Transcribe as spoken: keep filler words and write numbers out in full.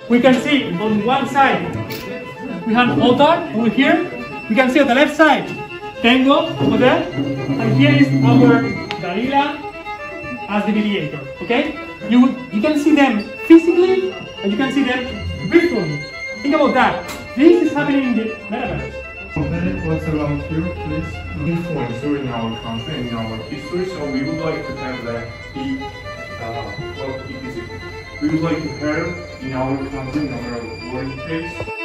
we can see on one side we have Ottar over here. We can see on the left side Tango over there, and here is our Dalila as the mediator. Okay, you you can see them physically and you can see them virtually. Think about that. This is happening in the metaverse. Okay, what's around here, please? Influencer in our country, in our history, so we would like to have that. Uh, well, we would like to have in our country, in our workplace.